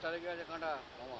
চারিদিকে আছে কাঁটা মামা।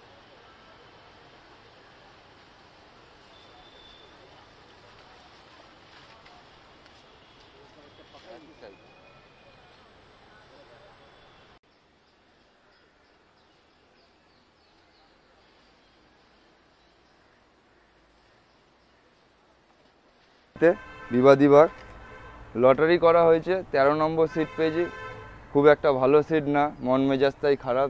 বিবাদী বাগ লটারি করা হয়েছে, 13 নম্বর সিট পেয়েছি। খুব একটা ভালো সিট না, মন মেজাজটাই খারাপ।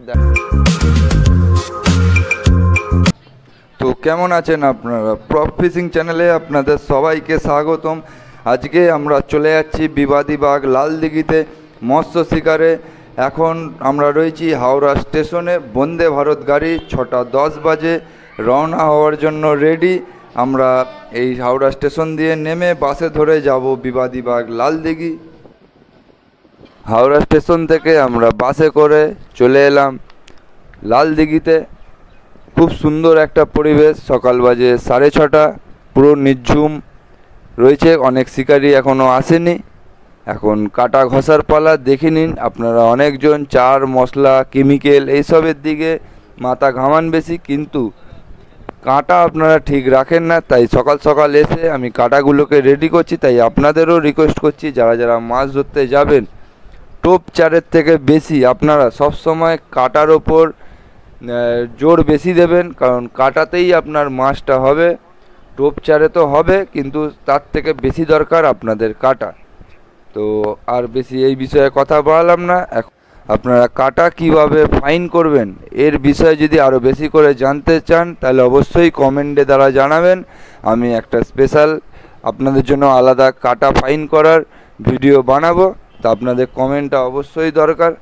তো কেমন আছেন আপনারা? প্রপ ফিশিং চ্যানেলে আপনাদের সবাইকে স্বাগতম। আজকে আমরা চলে যাচ্ছি বিবাদী বাগ লালদিঘিতে মৎস্য শিকারে। এখন আমরা রয়েছি হাওড়া স্টেশনে। বন্দে ভারত গাড়ি 6:10 বাজে রওনা হওয়ার জন্য রেডি। আমরা এই হাওড়া স্টেশন দিয়ে নেমে বাসে ধরে যাব বিবাদী বাগ লালদিঘি। হাওড়া স্টেশন থেকে আমরা বাসে করে চলে এলাম লালদিঘিতে। খুব সুন্দর একটা পরিবেশ। সকাল বাজে 6:30, পুরো নিঝুম রয়েছে। অনেক শিকারি এখনও আসেনি। এখন কাটা ঘষার পালা। দেখে নিন আপনারা, অনেকজন চার মশলা কেমিক্যাল এইসবের দিকে মাথা ঘামান বেশি, কিন্তু কাঁটা আপনারা ঠিক রাখেন না। তাই সকাল সকাল এসে আমি কাঁটাগুলোকে রেডি করছি। তাই আপনাদেরও রিকোয়েস্ট করছি, যারা যারা মাছ ধরতে যাবেন, টোপ চারের থেকে বেশি আপনারা সবসময় কাঁটার ওপর জোর বেশি দেবেন, কারণ কাঁটাতেই আপনার মাছটা হবে। টোপ চারে তো হবে, কিন্তু তার থেকে বেশি দরকার আপনাদের কাঁটা। তো আর বেশি এই বিষয়ে কথা বললাম না। আপনারা কাঁটা কিভাবে ফাইন করবেন এর বিষয়ে যদি আরও বেশি করে জানতে চান, তাহলে অবশ্যই কমেন্টে দ্বারা জানাবেন। আমি একটা স্পেশাল আপনাদের জন্য আলাদা কাঁটা ফাইন করার ভিডিও বানাবো। তা আপনাদের কমেন্টটা অবশ্যই দরকার।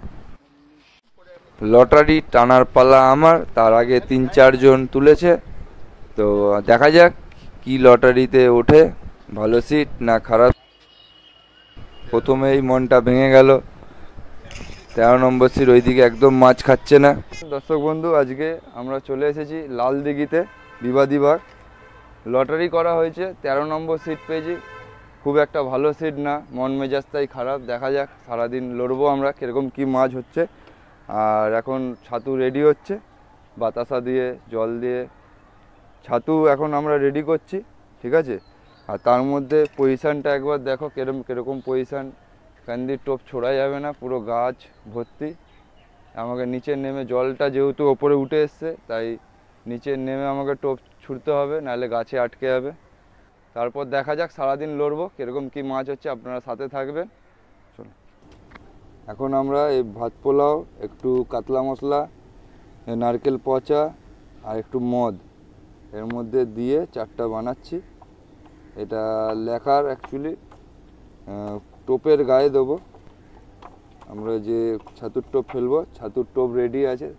লটারি টানার পালা আমার, তার আগে 3-4 জন তুলেছে। তো দেখা যাক কি লটারিতে ওঠে, ভালো সিট না খারাপ। প্রথমেই মনটা ভেঙে গেল। 13 নম্বর সিট ওইদিকে একদম মাছ খাচ্ছে না। দর্শক বন্ধু, আজকে আমরা চলে এসেছি লালদিঘিতে বিবাদী বাগ। লটারি করা হয়েছে, 13 নম্বর সিট পেয়েছি। খুব একটা ভালো সিট না, মন মেজাজটাই খারাপ। দেখা যাক, সারাদিন লড়বো আমরা, কীরকম কী মাছ হচ্ছে। আর এখন ছাতু রেডি হচ্ছে, বাতাসা দিয়ে জল দিয়ে ছাতু এখন আমরা রেডি করছি, ঠিক আছে। আর তার মধ্যে পজিশানটা একবার দেখো, কীরকম পজিশান। ক্যান্দির টোপ ছোড়া যাবে না, পুরো গাছ ভর্তি। আমাকে নিচে নেমে, জলটা যেহেতু ওপরে উঠে এসছে, তাই নিচে নেমে আমাকে টোপ ছুঁড়তে হবে, নাহলে গাছে আটকে যাবে। তারপর দেখা যাক, সারাদিন লড়বো, কীরকম কী মাছ হচ্ছে। আপনারা সাথে থাকবেন। চলো, এখন আমরা এই ভাত পোলাও, একটু কাতলা মশলা, নারকেল পচা আর একটু মদ এর মধ্যে দিয়ে 4টা বানাচ্ছি। এটা লেখার অ্যাকচুয়ালি টোপের গায়ে দেবো। আমরা যে ছাতুর টোপ ফেলবো, ছাতুর টোপ রেডি আছে।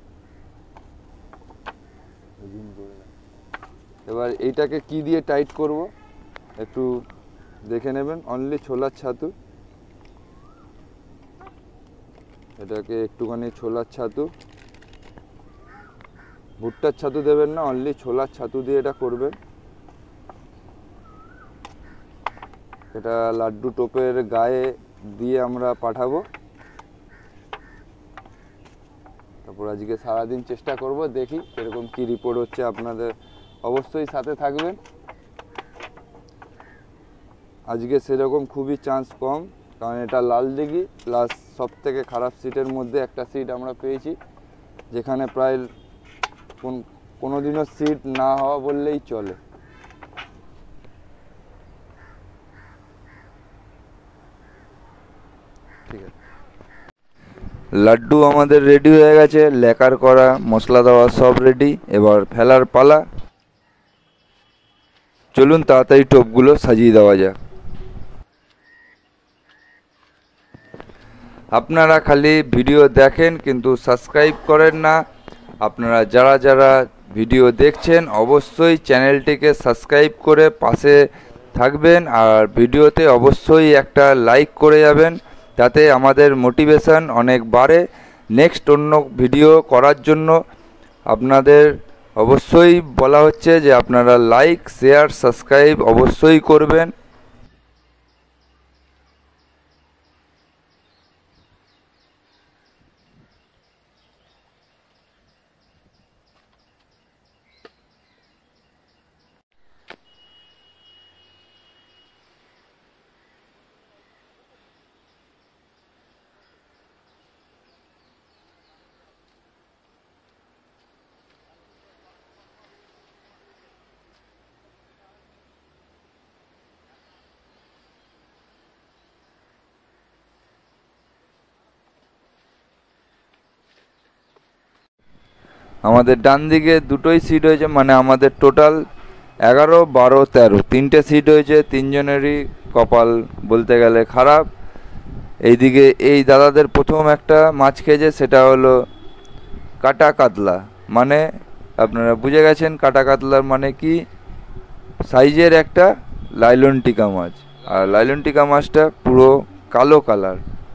এবার এইটাকে কি দিয়ে টাইট করব একটু দেখে নেবেন। অনলি ছোলার ছাতু, এটাকে একটুখানি ছোলার ছাতু, ভুট্টার ছাতু দেবেন না, অনলি ছোলার ছাতু দিয়ে এটা করবেন। এটা লাড্ডু টোপের গায়ে দিয়ে আমরা পাঠাবো। তারপর আজকে সারাদিন চেষ্টা করব, দেখি এরকম কি রিপোর্ট হচ্ছে। আপনাদের অবশ্যই সাথে থাকবেন। আজকে সেরকম খুবই চান্স কম, কারণ এটা লালদিঘি প্লাস সব থেকে খারাপ সিটের মধ্যে একটা সিট আমরা পেয়েছি, যেখানে প্রায় কোনো দিনও সিট না হওয়া বললেই চলে। ঠিক আছে, লাড্ডু আমাদের রেডি হয়ে গেছে, লেকার করা, মশলা দেওয়া সব রেডি। এবার ফেলার পালা। চলুন তাড়াতাড়ি টোপগুলো সাজিয়ে দেওয়া যাক। আপনারা খালি ভিডিও দেখেন কিন্তু সাবস্ক্রাইব করেন না। আপনারা যারা যারা ভিডিও দেখছেন অবশ্যই চ্যানেলটিকে সাবস্ক্রাইব করে পাশে থাকবেন, আর ভিডিওতে অবশ্যই একটা লাইক করে যাবেন, তাতে আমাদের মোটিভেশন অনেক বাড়ে নেক্সট অন্য ভিডিও করার জন্য। আপনাদের অবশ্যই বলা হচ্ছে যে আপনারা লাইক, শেয়ার, সাবস্ক্রাইব অবশ্যই করবেন। আমাদের ডান দিকে দুটোই সিট হয়েছে, মানে আমাদের টোটাল 11, 12, 13 তিনটে সিট হয়েছে। তিনজনেরই কপাল বলতে গেলে খারাপ। এইদিকে এই দাদাদের প্রথম একটা মাছ খেয়েছে, সেটা হলো কাটা কাতলা। মানে আপনারা বুঝে গেছেন কাটা কাতলার মানে কি, সাইজের একটা লাইলন টিকা মাছ। আর লাইলন টিকা মাছটা পুরো কালো কালার।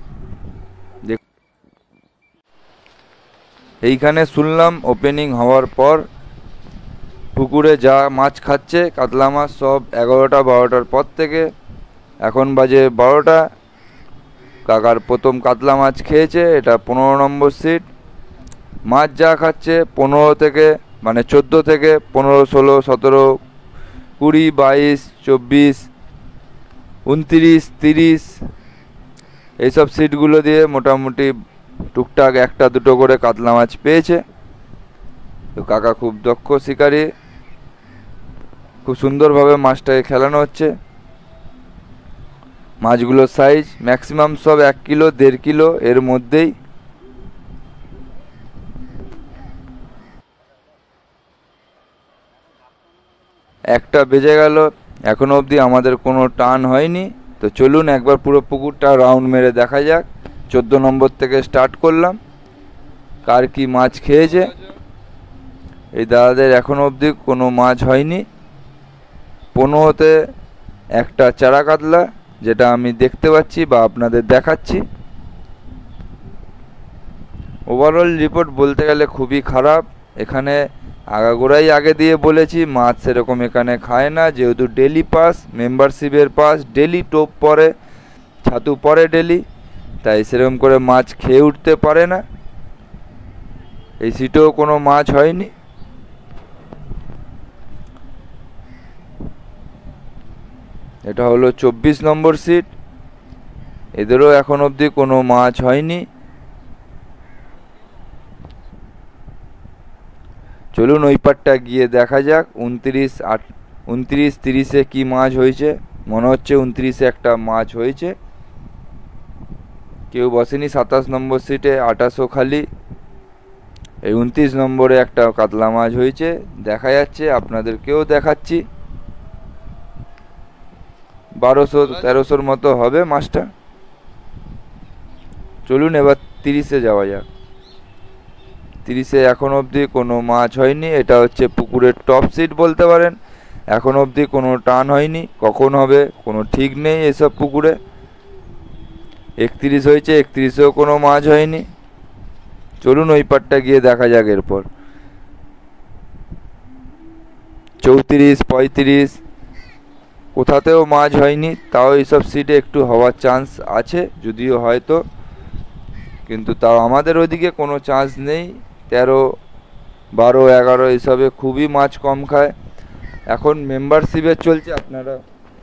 এইখানে শুনলাম ওপেনিং হওয়ার পর পুকুরে যা মাছ খাচ্ছে কাতলা মাছ সব 11টা 12টার পর থেকে, এখন বাজে 12টা। কাকার প্রথম কাতলা মাছ খেয়েছে, এটা 15 নম্বর সিট। মাছ যা খাচ্ছে 15 থেকে, মানে 14 থেকে 15, 16, 17, 20, 22, 24, 29, 30 এইসব সিটগুলো দিয়ে মোটামুটি টুকটাক একটা দুটো করে কাতলা মাছ পেয়েছে। তো কাকা খুব দক্ষ শিকারী, খুব সুন্দরভাবে মাছটাকে খেলানো হচ্ছে। মাছগুলোর সাইজ ম্যাক্সিমাম সব 1 কিলো 1.5 কিলো এর মধ্যেই। একটা বেজে গেল, এখনো অবধি আমাদের কোনো টান হয়নি। তো চলুন একবার পুরো পুকুরটা রাউন্ড মেরে দেখা যাক। 14 নম্বর থেকে স্টার্ট করলাম। কার কি মাছ খেয়েছে, এই দাদাদের এখনো অবধি কোনো মাছ হয়নি। 15তে একটা চারা কাতলা, যেটা আমি দেখতে পাচ্ছি বা আপনাদের দেখাচ্ছি। ওভারঅল রিপোর্ট বলতে গেলে খুবই খারাপ। এখানে আগাগোড়াই আগে দিয়ে বলেছি মাছ সেরকম এখানে খায় না, যেহেতু ডেলি পাস, মেম্বারশিপের পাস, ডেলি টোপ পরে, ছাতু পরে ডেলি, তাই সেরকম করে মাছ খেয়ে উঠতে পারে না। এই সিটেও কোনো মাছ হয়নি। এটা হলো 24 নম্বর সিট, এদেরও এখন অবধি কোনো মাছ হয়নি। চলুন ওই পারটা গিয়ে দেখা যাক 29, 30-এ কি মাছ হয়েছে। মনে হচ্ছে 29-এ একটা মাছ হয়েছে। কেউ বসেনি 27 নম্বর সিটে, 28 খালি। এই 29 নম্বরে একটা কাতলা মাছ হয়েছে, দেখা যাচ্ছে, আপনাদেরকেও দেখাচ্ছি। 1200-1300 মতো হবে মাছটা। চলুন এবার 30-এ যাওয়া যাক। 30-এ এখন অবধি কোনো মাছ হয়নি। এটা হচ্ছে পুকুরের টপ সিট বলতে পারেন। এখন অবধি কোনো টান হয়নি, কখন হবে কোনো ঠিক নেই এসব পুকুরে। 31 হয়েছে, 31-এও কোনো মাছ হয়নি। চলুন ওই পারটা গিয়ে দেখা যাক এরপর। 34, 35 কোথাতেও মাছ হয়নি। তাও এইসব সিটে একটু হওয়ার চান্স আছে, যদিও হয়তো, কিন্তু তাও আমাদের ওইদিকে কোনো চান্স নেই। 13, 12, 11 এইসবে খুবই মাছ কম খায়। এখন মেম্বারশিপে চলছে, আপনারা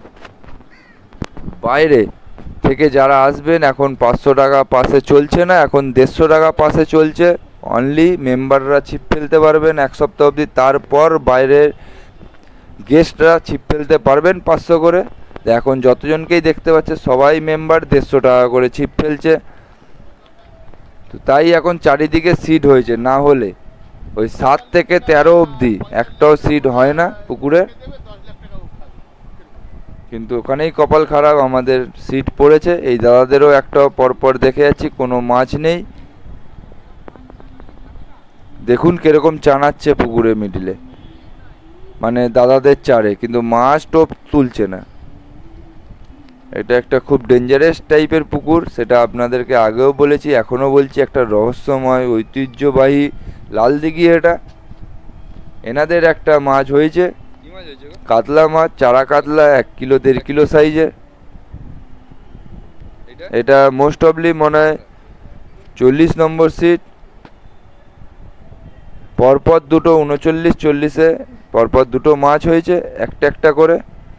বাইরে থেকে যারা আসবেন, এখন 500 টাকা পাসে চলছে না, এখন 150 টাকা পাসে চলছে। অনলি মেম্বাররা ছিপ ফেলতে পারবেন 1 সপ্তাহ অবধি, তারপর বাইরের গেস্টরা ছিপ ফেলতে পারবেন 500 করে। এখন যতজনকেই দেখতে পাচ্ছে সবাই মেম্বার, 150 টাকা করে ছিপ ফেলছে। তো তাই এখন চারিদিকে সিট হয়েছে, না হলে ওই 7 থেকে 13 অবধি একটাও সিট হয় না পুকুরে। কিন্তু ওখানেই কপাল খারাপ, আমাদের সিট পড়েছে। এই দাদাদেরও একটাও পরপর দেখে যাচ্ছি কোনো মাছ নেই। দেখুন কিরকম চানাচ্ছে পুকুরে মিডিলে, মানে দাদাদের চারে, কিন্তু মাছ টোপ তুলছে না। এটা একটা খুব ডেঞ্জারাস টাইপের পুকুর, সেটা আপনাদেরকে আগেও বলেছি, এখনও বলছি। একটা রহস্যময় ঐতিহ্যবাহী লাল দিঘি এটা। এনাদের একটা মাছ হয়েছে, কাতলা মাছ, চারা কাতলা, 1 কিলো 1.5 কিলো সাইজের। এটা মোস্ট অফলি মনে হয় 40 নম্বর সিট। পরপর দুটো 39, 40-এ পরপর দুটো মাছ হয়েছে, একটা একটা করে।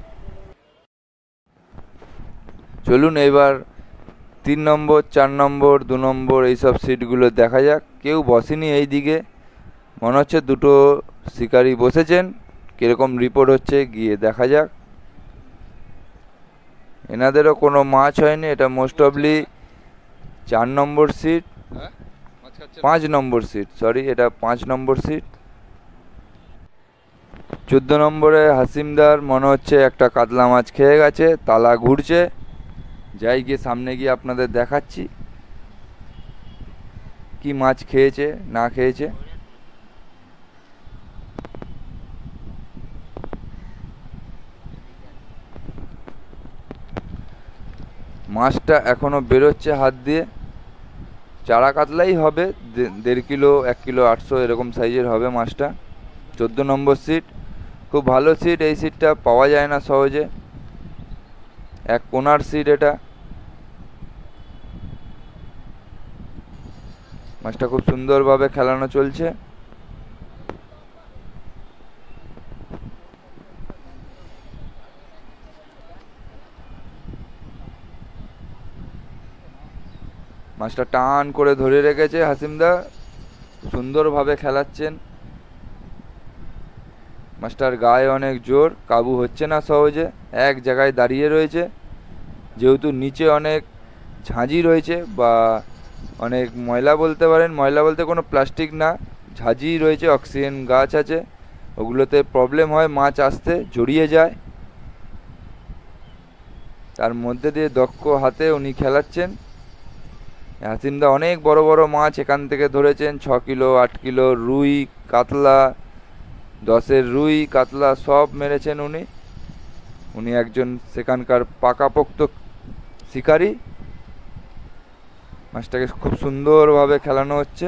চলুন এবার 3 নম্বর, 4 নম্বর, 2 নম্বর এইসব সিটগুলো দেখা যাক। কেউ বসেনি এই দিকে, মনে হচ্ছে দুটো শিকারি বসেছেন। কীরকম রিপোর্ট হচ্ছে গিয়ে দেখা যাক। এনাদেরও কোনো মাছ হয়নি। এটা মোস্ট অফলি 4 number seat. 5 number seat, sorry এটা 5 নম্বর সিট। 14 নম্বরে হাসিমদার মনে হচ্ছে একটা কাতলা মাছ খেয়ে গেছে, তালা ঘুরছে। যাই গিয়ে সামনে গিয়ে আপনাদের দেখাচ্ছি কি মাছ খেয়েছে না খেয়েছে। মাছটা এখনো বেরোচ্ছে হাত দিয়ে, চারা কাতলাই হবে, 1.5 কিলো 1 কিলো 800 এরকম সাইজের হবে মাছটা। 14 নম্বর সিট, খুব ভালো সিট, এই সিটটা পাওয়া যায় না সহজে, এক কোনার সিট এটা। মাছটা খুব সুন্দরভাবে খেলানো চলছে। মাছটা টান করে ধরে রেখেছে হাসিমদা, সুন্দরভাবে খেলাচ্ছেন। মাছটার গায়ে অনেক জোর, কাবু হচ্ছে না সহজে, এক জায়গায় দাঁড়িয়ে রয়েছে। যেহেতু নিচে অনেক ঝাঁঝি রয়েছে বা অনেক ময়লা বলতে পারেন, ময়লা বলতে কোনো প্লাস্টিক না, ঝাঁঝি রয়েছে, অক্সিজেন গাছ আছে, ওগুলোতে প্রবলেম হয়, মাছ আসতে জড়িয়ে যায়। তার মধ্যে দিয়ে দক্ষ হাতে উনি খেলাচ্ছেন। হাসিমদা অনেক বড় বড় মাছ এখান থেকে ধরেছেন, 6 কিলো 8 কিলো রুই কাতলা, 10-এর রুই কাতলা সব মেরেছেন উনি। উনি একজন সেখানকার পাকাপোক্ত শিকারী। মাছটাকে খুব সুন্দরভাবে খেলানো হচ্ছে।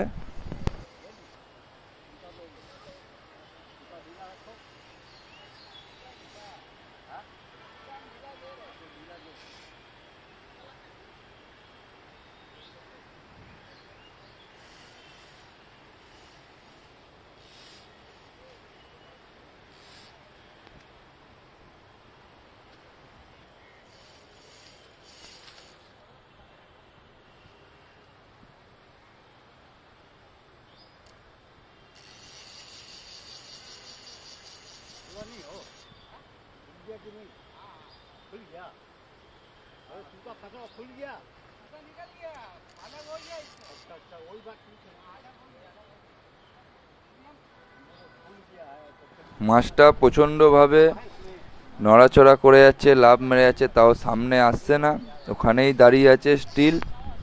মাছটা প্রচণ্ডভাবে নড়াচড়া করে যাচ্ছে, লাফ মেরে যাচ্ছে, তাও সামনে আসছে না, ওখানেই দাঁড়িয়ে আছে স্টিল।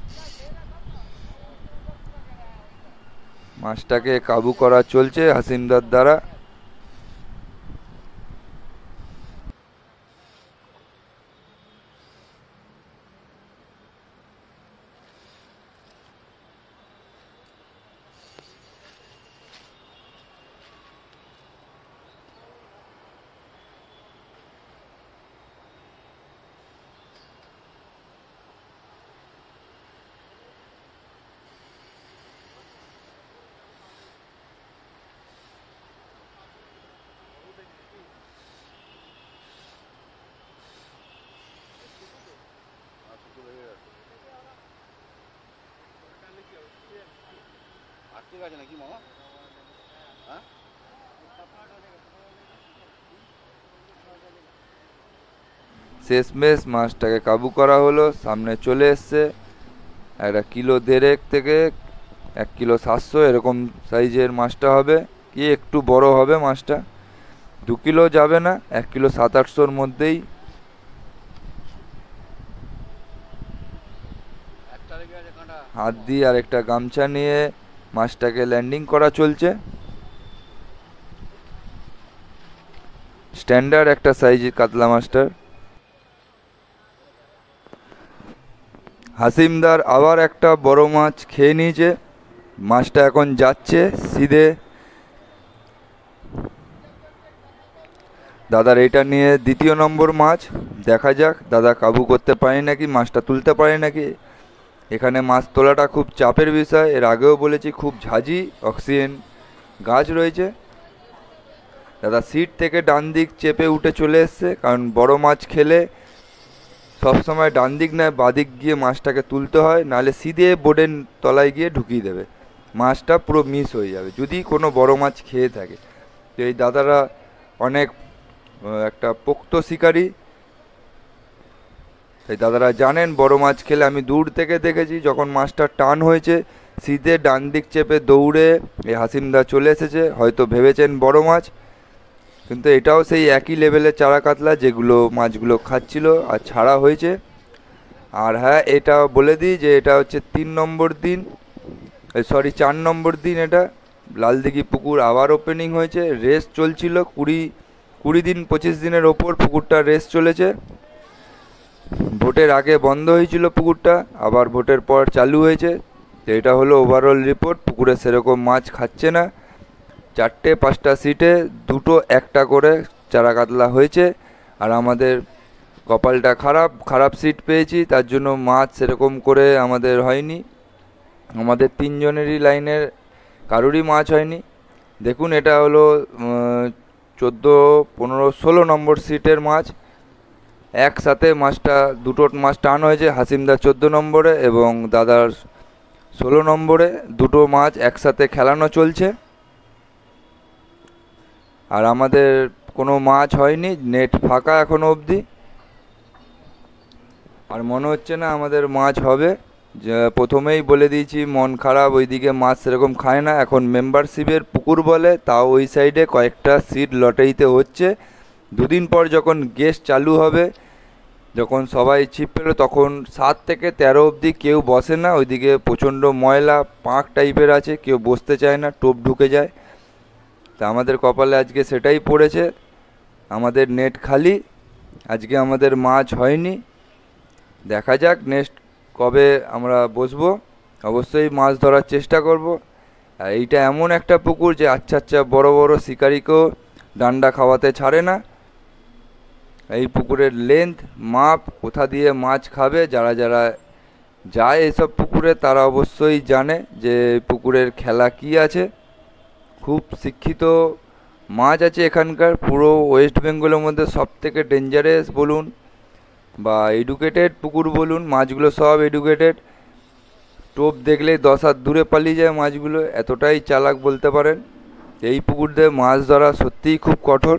মাছটাকে কাবু করা চলছে হাসিমদার দ্বারা। শেষমেশ মাছটাকে কাবু করা হলো, সামনে চলে এসছে। একটা 1.5 কিলো থেকে 1 কিলো 700 এরকম সাইজের মাছটা হবে, কি একটু বড় হবে মাছটা, 2 কিলো যাবে না, 1 কিলো 700-800-র মধ্যেই। হাত দিয়ে আর একটা গামছা নিয়ে মাছটাকে ল্যান্ডিং করা চলছে। স্ট্যান্ডার্ড একটা সাইজের কাতলা মাছটার। হাসিমদার আবার একটা বড় মাছ খেয়ে নিয়েছে, মাছটা এখন যাচ্ছে সিধে। দাদার এটা নিয়ে 2য় নম্বর মাছ, দেখা যাক দাদা কাবু করতে পারে নাকি, মাছটা তুলতে পারে নাকি। এখানে মাছ তোলাটা খুব চাপের বিষয়, এর আগেও বলেছি, খুব ঝাঁঝি, অক্সিজেন গাছ রয়েছে। দাদা সিট থেকে ডান দিক চেপে উঠে চলে এসছে, কারণ বড় মাছ খেলে সবসময় ডান দিক নয় বাদিক গিয়ে মাছটাকে তুলতে হয়, নাহলে সিধে বোর্ডের তলায় গিয়ে ঢুকিয়ে দেবে, মাছটা পুরো মিস হয়ে যাবে যদি কোনো বড় মাছ খেয়ে থাকে। তো এই দাদারা অনেক একটা পোক্ত শিকারী, এই দাদারা জানেন বড় মাছ খেলে। আমি দূর থেকে দেখেছি যখন মাছটা টান হয়েছে সিধে ডান দিক চেপে দৌড়ে এই হাসিমদা চলে এসেছে। হয়তো ভেবেছেন বড় মাছ, কিন্তু এটাও সেই একই লেভেলের চারা কাতলা যেগুলো মাছগুলো খাচ্ছিল আর ছাড়া হয়েছে। আর হ্যাঁ, এটা বলে দিই যে এটা হচ্ছে 3 নম্বর দিন, 4 নম্বর দিন। এটা লালদিঘি পুকুর আবার ওপেনিং হয়েছে। রেস চলছিল 20 দিন 25 দিনের ওপর পুকুরটা রেস চলেছে। ভোটের আগে বন্ধ হয়েছিল পুকুরটা, আবার ভোটের পর চালু হয়েছে। তো এটা হলো ওভারঅল রিপোর্ট। পুকুরে সেরকম মাছ খাচ্ছে না। 4-5টা সিটে 2-1টা করে চারা কাতলা হয়েছে। আর আমাদের কপালটা খারাপ সিট পেয়েছি, তার জন্য মাছ সেরকম করে আমাদের হয়নি। আমাদের 3 জনেরই লাইনের কারোরই মাছ হয়নি। দেখুন, এটা হলো 14, 15, 16 নম্বর সিটের মাছ। একসাথে দুটো মাছ টান হয়েছে। হাসিমদার 14 নম্বরে এবং দাদার 16 নম্বরে দুটো মাছ একসাথে খেলানো চলছে। আর আমাদের কোনো মাছ হয়নি, নেট ফাঁকা এখনো অবধি। আর মনে হচ্ছে না আমাদের মাছ হবে। যে প্রথমেই বলে দিয়েছি, মন খারাপ, ওইদিকে মাছ সেরকম খায় না। এখন মেম্বারশিপের পুকুর বলে, তাও ওই সাইডে কয়েকটা সিট লটারিতে হচ্ছে। 2 দিন পর যখন গেস্ট চালু হবে, যখন সবাই ছিপ পেলো, তখন 7 থেকে 13 অবধি কেউ বসে না। ওইদিকে প্রচণ্ড ময়লা পাঁক টাইপের আছে, কেউ বসতে চায় না, টোপ ঢুকে যায়। তা আমাদের কপালে আজকে সেটাই পড়েছে। আমাদের নেট খালি, আজকে আমাদের মাছ হয়নি। দেখা যাক নেক্সট কবে আমরা বসবো। অবশ্যই মাছ ধরার চেষ্টা করব। আর এইটা এমন একটা পুকুর যে আচ্ছা বড় বড় শিকারিকেও ডান্ডা খাওয়াতে ছাড়ে না। এই পুকুরের লেন্থ মাপ, কোথা দিয়ে মাছ খাবে, যারা যায় এইসব পুকুরে তারা অবশ্যই জানে যে পুকুরের খেলা কি আছে। খুব শিক্ষিত মাছ আছে এখানকার। পুরো ওয়েস্ট বেঙ্গলের মধ্যে সবথেকে ডেঞ্জারাস বলুন বা এডুকেটেড পুকুর বলুন, মাছগুলো সব এডুকেটেড। টোপ দেখলেই 10 হাত দূরে পালিয়ে যায় মাছগুলো, এতটাই চালাক বলতে পারেন। এই পুকুর দিয়ে মাছ ধরা সত্যিই খুব কঠোর।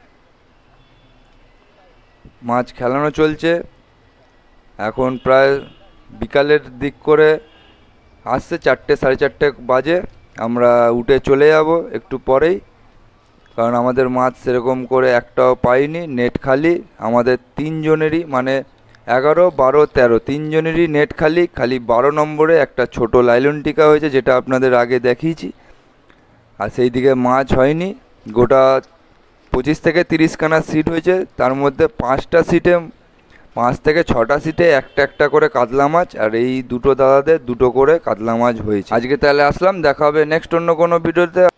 মাছ খেলানো চলছে। এখন প্রায় বিকালের দিক করে আসছে, 4টে 4:30 বাজে। আমরা উঠে চলে যাব একটু পরেই, কারণ আমাদের মাছ সেরকম করে একটাও পাইনি, নেট খালি। আমাদের 3 জনেরই, মানে 11, 12, 13 3 জনেরই নেট খালি। 12 নম্বরে একটা ছোট লাইলন টিকা হয়েছে, যেটা আপনাদের আগে দেখিয়েছি। আর সেই দিকে মাছ হয়নি। গোটা 25 থেকে 30 খানা সিট হয়েছে, তার মধ্যে 5টা সিটে 5 থেকে 6টা সিটে একটা করে কাতলা মাছ। আর এই দুটো দাদাদের 2টো করে কাতলা মাছ হয়েছে। আজকে তাহলে আসলাম, দেখা হবে নেক্সট অন্য কোনো ভিডিওতে।